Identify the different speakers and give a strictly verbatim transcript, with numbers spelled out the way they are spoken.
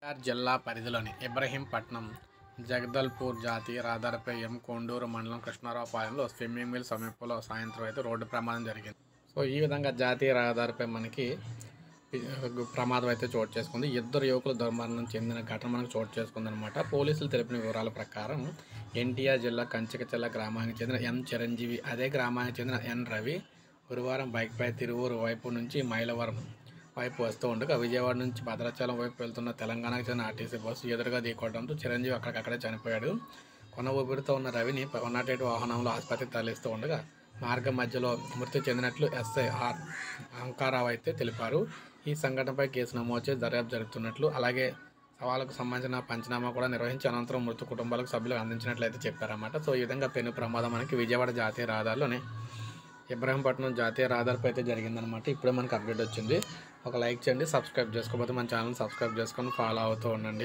Speaker 1: ఎన్టీఆర్ జిల్లా పరిధిలోని ఇబ్రహీంపట్నం జగదల్పూర్ జాతీయ రహదారిపై ఎం కొండూరు మండలం కృష్ణారావుపాలెంలో స్విమ్మింగ్ పూల్ సమీపంలో సాయంత్రం అయితే రోడ్డు ప్రమాదం జరిగింది. సో ఈ విధంగా జాతీయ రహదారిపై మనకి ప్రమాదం అయితే చోటు చేసుకుంది. ఇద్దరు యువకులు దుర్మరణం చెందిన ఘటన మనకు చోటు చేసుకుందనమాట. పోలీసులు తెలిపిన వివరాల ప్రకారం ఎన్టీఆర్ జిల్లా కంచికచల్ల గ్రామానికి చెందిన ఎన్ చిరంజీవి, అదే గ్రామానికి చెందిన ఎన్ రవి గురువారం బైక్పై తిరువూరు వైపు నుంచి మైలవరం వైపు వస్తూ ఉండగా విజయవాడ నుంచి భద్రాచలం వైపు వెళ్తున్న తెలంగాణకు చెందిన ఆర్టీసీ బస్సు ఎదురుగా ఢీకొట్టడంతో చిరంజీవి అక్కడికక్కడే చనిపోయాడు. కొన ఊపిరితో ఉన్న రవిని వన్ నాట్ ఎయిట్ వాహనంలో ఆసుపత్రికి తరలిస్తూ ఉండగా మార్గం మధ్యలో మృతి చెందినట్లు ఎస్ఐ ఆర్ అంకారావు అయితే తెలిపారు. ఈ సంఘటనపై కేసు నమోదు చేసి దర్యాప్తు జరుపుతున్నట్లు, అలాగే సవాళ్ళకు సంబంధించిన పంచనామా కూడా నిర్వహించి అనంతరం మృతి కుటుంబాలకు సభ్యులకు అందించినట్లయితే చెప్పారన్నమాట. సో ఈ విధంగా పెను ప్రమాదం మనకి విజయవాడ జాతీయ రహదారిలోనే ఇబ్రహీంపట్నం జాతీయ రహదారిపై అయితే జరిగిందనమాట. ఇప్పుడే మనకు అప్డేట్ వచ్చింది. ఒక లైక్ చేయండి, సబ్స్క్రైబ్ చేసుకోకపోతే మన ఛానల్ సబ్స్క్రైబ్ చేసుకొని ఫాలో అవుతూ ఉండండి.